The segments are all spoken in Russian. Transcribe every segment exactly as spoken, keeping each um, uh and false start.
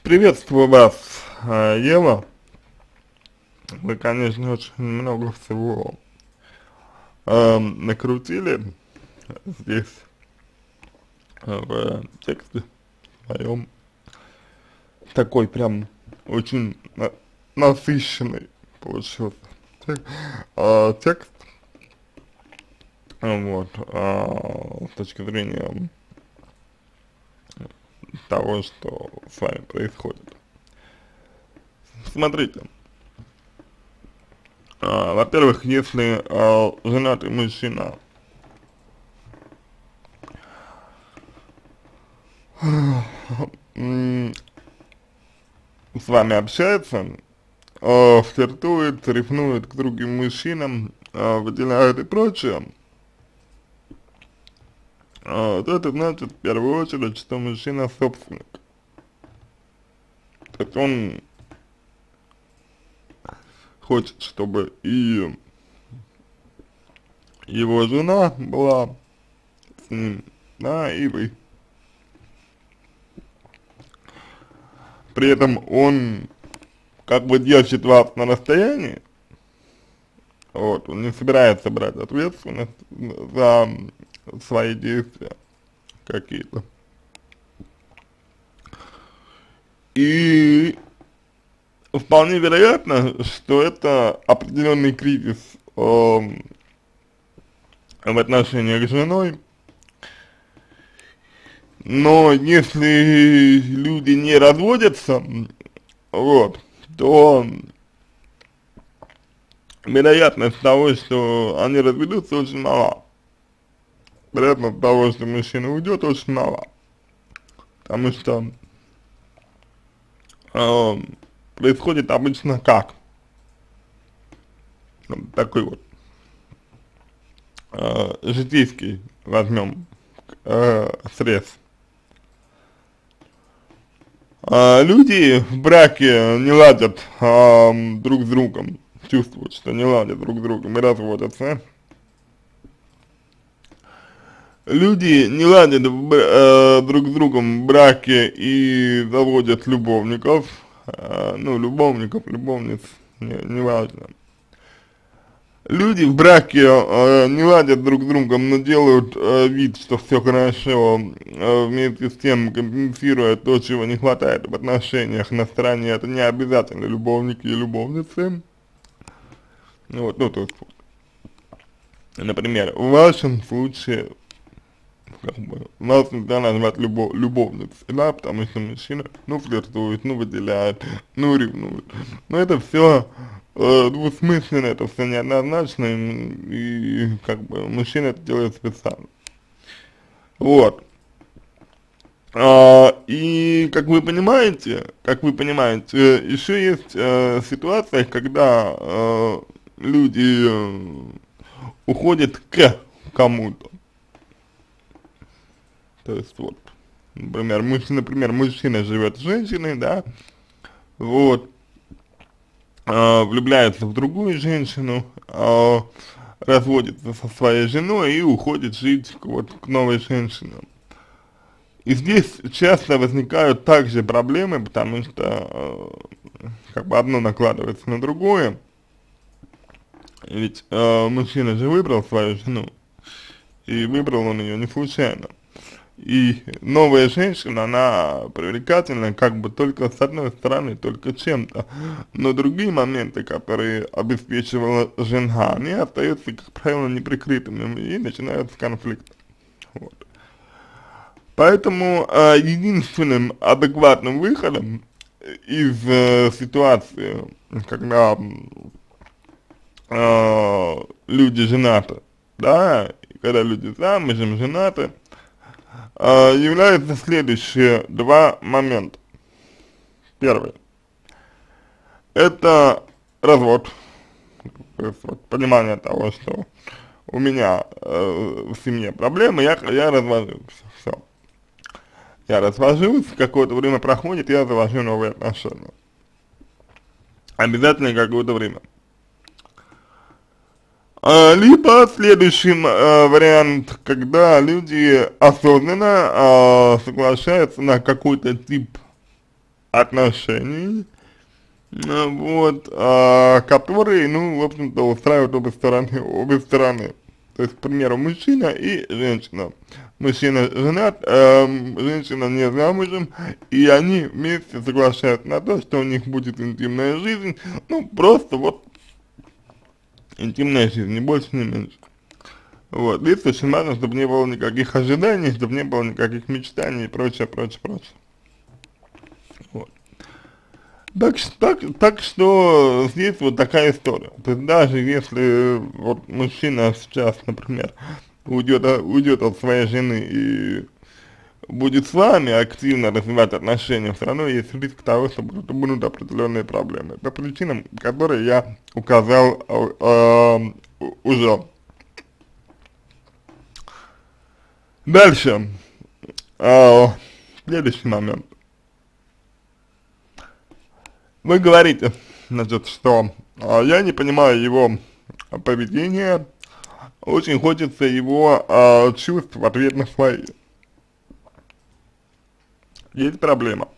Приветствую вас, э, Ева. Вы, конечно, очень много всего э, накрутили здесь, э, в тексте моем. Такой прям очень на- насыщенный получился тек- э, текст. Э, Вот, э, с точки зрения того, что с вами происходит. Смотрите. А, Во-первых, если а, женатый мужчина м, с вами общается, а, флиртует, ревнует к другим мужчинам, а, выделяет и прочее, а, то это значит в первую очередь, что мужчина собственник. То есть он хочет, чтобы и его жена была с ним, да, и вы. При этом он как бы держит вас на расстоянии. Вот, он не собирается брать ответственность за свои действия какие-то. И вполне вероятно, что это определенный кризис э, в отношениях с женой. Но если люди не разводятся, вот, то вероятность того, что они разведутся, очень мала. Вероятность того, что мужчина уйдет, очень мала. Потому что э, происходит обычно как? Вот такой вот э, житейский, возьмем, э, срез. Э, люди в браке не ладят э, друг с другом, чувствуют, что не ладят друг с другом и разводятся. Люди не ладят в бра- э, друг с другом в браке и заводят любовников, э, ну, любовников, любовниц, не, не важно. Люди в браке э, не ладят друг с другом, но делают э, вид, что все хорошо, э, вместе с тем компенсируя то, чего не хватает в отношениях на стороне. Это не обязательно любовники и любовницы. Ну вот, ну то есть, например, в вашем случае, как бы, вас нельзя назвать любов, любовницей, да, потому что мужчина, ну, флиртует, ну, выделяет, ну, ревнует. Но это все э, двусмысленно, это все неоднозначно, и, и как бы мужчина это делает специально. Вот. А, и как вы понимаете, как вы понимаете, еще есть э, ситуация, когда э, люди э, уходят к кому-то. То есть вот, например, мужчина, например, мужчина живет с женщиной, да, вот, э, влюбляется в другую женщину, э, разводится со своей женой и уходит жить вот к новой женщине. И здесь часто возникают также проблемы, потому что э, как бы одно накладывается на другое, ведь э, мужчина же выбрал свою жену, и выбрал он ее не случайно. И новая женщина, она привлекательна как бы только с одной стороны, только чем-то. Но другие моменты, которые обеспечивала жена, они остаются, как правило, неприкрытыми и начинаются конфликты. Вот. Поэтому э, единственным адекватным выходом из э, ситуации, когда э, люди женаты, да, и когда люди замужем, женаты, Uh, являются следующие два момента. Первый. Это развод. То есть, вот, понимание того, что у меня э, в семье проблемы, я, я развожусь. Все. Я развожусь, какое-то время проходит, я завожу новые отношения. Обязательно какое-то время. А, либо следующий а, вариант, когда люди осознанно а, соглашаются на какой-то тип отношений, ну, вот, а, которые, ну, в общем-то, устраивают обе стороны, обе стороны. То есть, к примеру, мужчина и женщина. Мужчина женат, эм, женщина не замужем, и они вместе соглашаются на то, что у них будет интимная жизнь, ну, просто вот интимная жизнь, не больше, не меньше. Вот, здесь очень важно, чтобы не было никаких ожиданий, чтобы не было никаких мечтаний и прочее, прочее, прочее. Вот. Так, так, так что здесь вот такая история. То есть даже если вот мужчина сейчас, например, уйдет, уйдет от своей жены и будет с вами активно развивать отношения, все равно есть риск того, что будут, будут определенные проблемы. По причинам, которые я указал э, э, уже. Дальше. Э, следующий момент. Вы говорите, значит, что э, я не понимаю его поведения, очень хочется его э, чувств в ответ на свои. Есть проблема.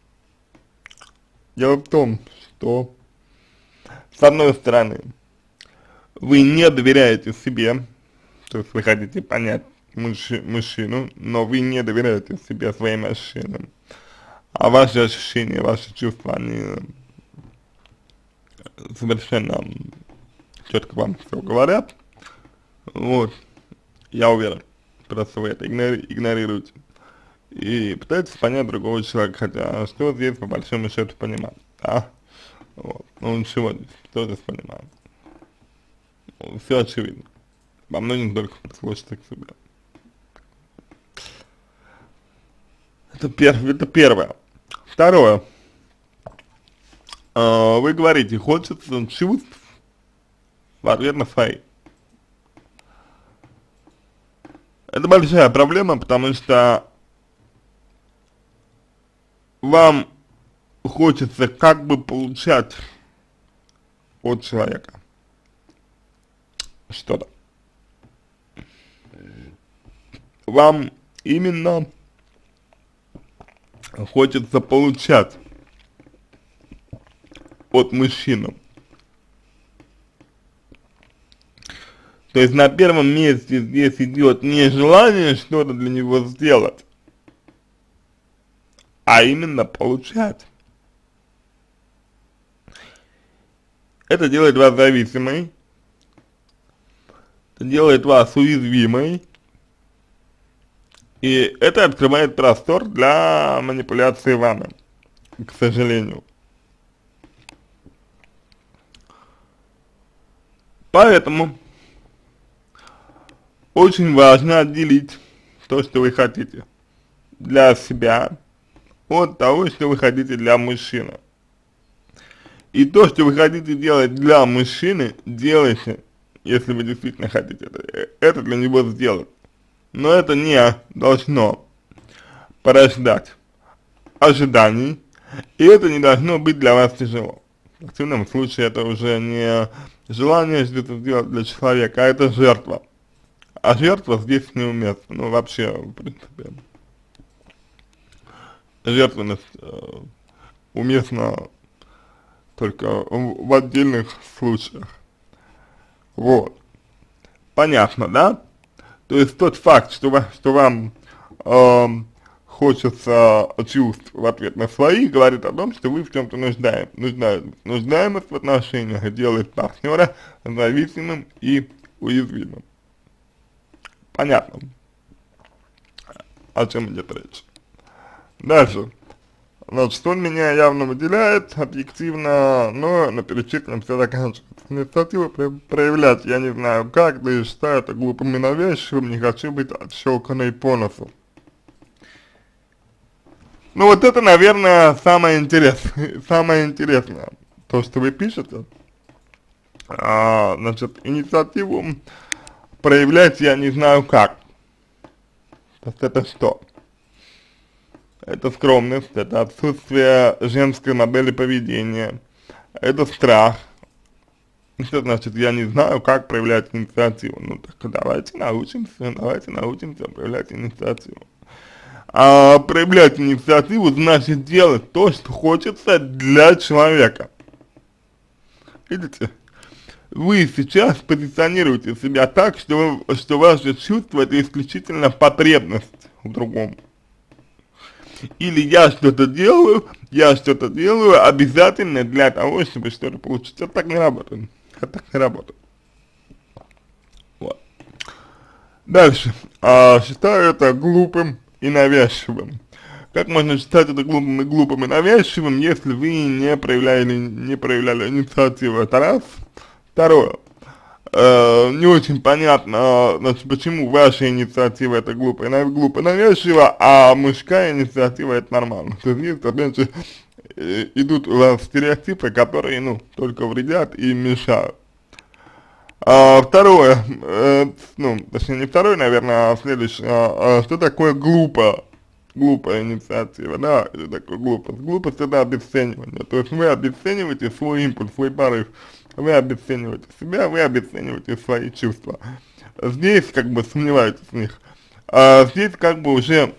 Дело в том, что с одной стороны вы не доверяете себе, то есть вы хотите понять мужчи, мужчину, но вы не доверяете себе, своим ощущениям, а ваши ощущения, ваши чувства, они совершенно четко вам все говорят. Вот, я уверен, просто вы это игнори игнорируете. И пытаетесь понять другого человека, хотя что здесь по большому счету понимать, да? Вот. Ну ничего здесь, что здесь понимать? Ну, все очевидно. Вам нужно только прислушаться к себе. Это, пер это первое. Второе. А, вы говорите, хочется чувств в ответ на свои. Это большая проблема, потому что вам хочется как бы получать от человека что-то. Вам именно хочется получать от мужчины. То есть на первом месте здесь идет не желание что-то для него сделать, а именно получать. Это делает вас зависимой, это делает вас уязвимой, и это открывает простор для манипуляции вами, к сожалению. Поэтому очень важно отделить то, что вы хотите для себя, от того, что вы хотите для мужчины. И то, что вы хотите делать для мужчины, делайте, если вы действительно хотите это, это для него сделать. Но это не должно порождать ожиданий, и это не должно быть для вас тяжело. В активном случае это уже не желание что-то сделать для человека, а это жертва. А жертва здесь неуместна, ну вообще, в принципе. Жертвенность э, уместна только в, в отдельных случаях. Вот. Понятно, да? То есть тот факт, что, ва, что вам э, хочется чувств в ответ на свои, говорит о том, что вы в чем-то нуждаем, нуждаем, нуждаемость в отношениях делает партнера зависимым и уязвимым. Понятно, о чем идет речь. Дальше. Значит, он меня явно выделяет объективно, но на перечисленном все заканчивается. Инициативу проявлять я не знаю как, да и считаю это глупым и навязчивым, не хочу быть отщелканной по носу. Ну вот это, наверное, самое интересное, самое интересное, то, что вы пишете. А, значит, инициативу проявлять я не знаю как. То есть это что? Это скромность, это отсутствие женской модели поведения, это страх. Что значит, я не знаю, как проявлять инициативу? Ну так давайте научимся, давайте научимся проявлять инициативу. А проявлять инициативу значит делать то, что хочется для человека. Видите? Вы сейчас позиционируете себя так, что, что ваше чувство — это исключительно потребность в другом. Или я что-то делаю, я что-то делаю обязательно для того, чтобы что-то получить. Это так не работает. Это так не работает. Вот. Дальше. А, считаю это глупым и навязчивым. Как можно считать это глупым и глупым и навязчивым, если вы не проявляли, не проявляли инициативу? Это раз. Второе. Э, не очень понятно, значит, почему ваша инициатива — это глупо и, глупо и навязчиво, а мужская инициатива — это нормально. То есть, опять же, э, идут у вас стереотипы, которые, ну, только вредят и мешают. А, второе, э, ну, точнее, не второе, наверное, а следующее, а, а, что такое глупо? Глупая инициатива, да, это такое глупость. Глупость — это обесценивание, то есть вы обесцениваете свой импульс, свой порыв, вы обесцениваете себя, вы обесцениваете свои чувства. Здесь как бы сомневаетесь в них, а здесь как бы уже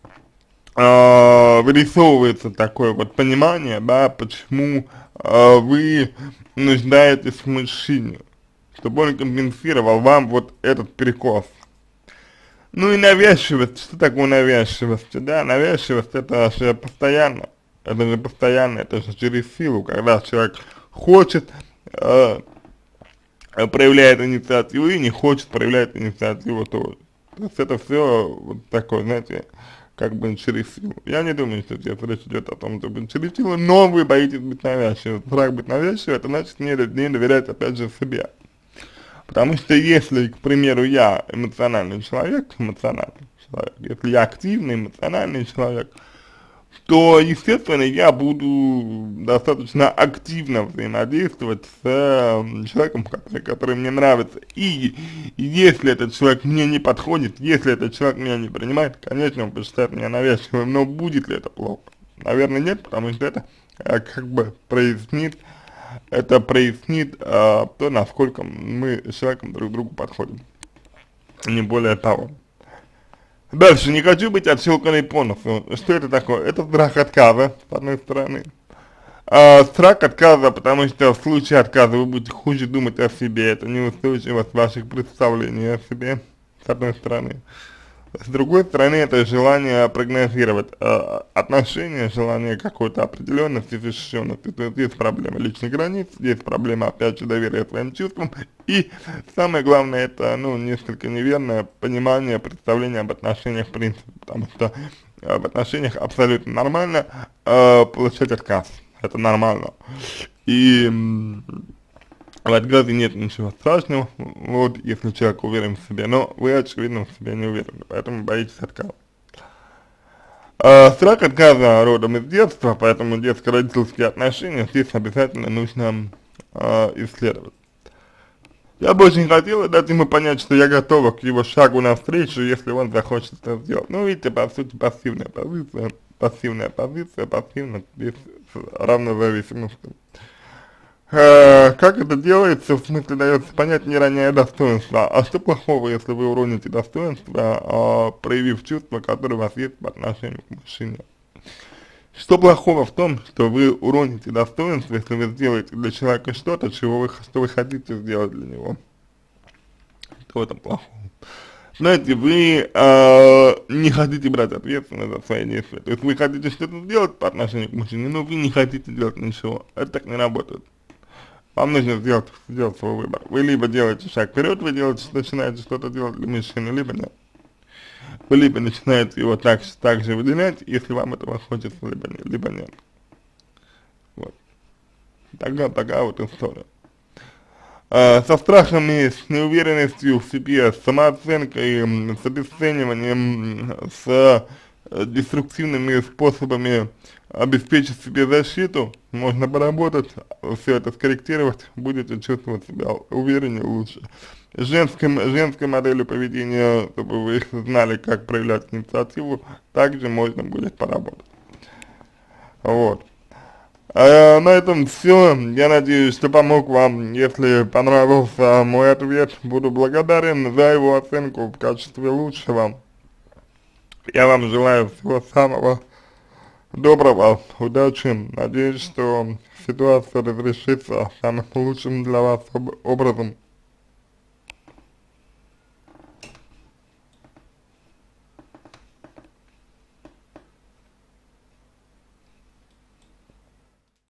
а, вырисовывается такое вот понимание, да, почему а, вы нуждаетесь в мужчине, чтобы он компенсировал вам вот этот перекос. Ну и навязчивость, что такое навязчивость, да, навязчивость — это же постоянно, это же постоянно, это же через силу, когда человек хочет, э, проявляет инициативу и не хочет, проявляет инициативу тоже. То есть это все вот такое, знаете, как бы через силу. Я не думаю, что здесь речь идет о том, чтобы через силу, но вы боитесь быть навязчивым. Страх быть навязчивым — это значит не, не доверять, опять же, себе. Потому что если, к примеру, я эмоциональный человек, эмоциональный человек, если я активный, эмоциональный человек, то, естественно, я буду достаточно активно взаимодействовать с э, человеком, который, который мне нравится. И, и если этот человек мне не подходит, если этот человек меня не принимает, конечно, он посчитает меня навязчивым, но будет ли это плохо? Наверное, нет, потому что это э, как бы прояснит, это прояснит э, то, насколько мы с человеком друг другу подходим, не более того. Дальше, не хочу быть отщелканной по носу. Что это такое? Это страх отказа, с одной стороны. А, страх отказа, потому что в случае отказа вы будете хуже думать о себе, это неустойчивость ваших представлений о себе, с одной стороны. С другой стороны, это желание прогнозировать э, отношения, желание какой-то определенности, защищенности. То есть есть проблема личных границ, есть проблема, опять же, доверия своим чувствам. И самое главное, это, ну, несколько неверное понимание, представление об отношениях в принципе. Потому что э, в отношениях абсолютно нормально э, получать отказ. Это нормально. И в отказе нет ничего страшного, вот, если человек уверен в себе, но вы, очевидно, в себе не уверены, поэтому боитесь отказа. А, страх отказа родом из детства, поэтому детско-родительские отношения здесь обязательно нужно а, исследовать. Я бы очень хотела дать ему понять, что я готова к его шагу навстречу, если он захочет это сделать. Ну, видите, по сути, пассивная позиция, пассивная позиция, пассивность, без равнозависимости. Э, как это делается, в смысле дается понять, не роняя достоинства. А что плохого, если вы уроните достоинство, э, проявив чувства, которые у вас есть по отношению к мужчине? Что плохого в том, что вы уроните достоинство, если вы сделаете для человека что-то, чего вы, что вы хотите сделать для него? Что в этом плохого? Знаете, вы э, не хотите брать ответственность за свои действия. То есть вы хотите что-то сделать по отношению к мужчине, но вы не хотите делать ничего. Это так не работает. Вам нужно сделать, сделать свой выбор. Вы либо делаете шаг вперед, вы делаете, начинаете что-то делать для мужчины, либо нет. Вы либо начинаете его так, так же выделять, если вам этого хочется, либо нет. Либо нет. Вот. Такая, такая вот история. А, со страхами, с неуверенностью в себе, с самооценкой, с обесцениванием, с деструктивными способами обеспечить себе защиту, можно поработать, все это скорректировать, будете чувствовать себя увереннее, лучше. Женским, женской моделью поведения, чтобы вы знали, как проявлять инициативу, также можно будет поработать. Вот. А на этом все. Я надеюсь, что помог вам. Если понравился мой ответ, буду благодарен за его оценку в качестве лучшего. Я вам желаю всего самого доброго, удачи. Надеюсь, что ситуация разрешится самым лучшим для вас об образом.